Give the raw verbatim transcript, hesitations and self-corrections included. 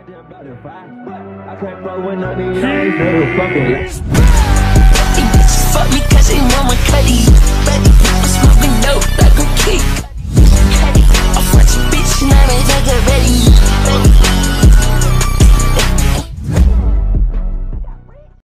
I can't fuck with none of these hoes, they fucking. Fuck me cause they want my cutty.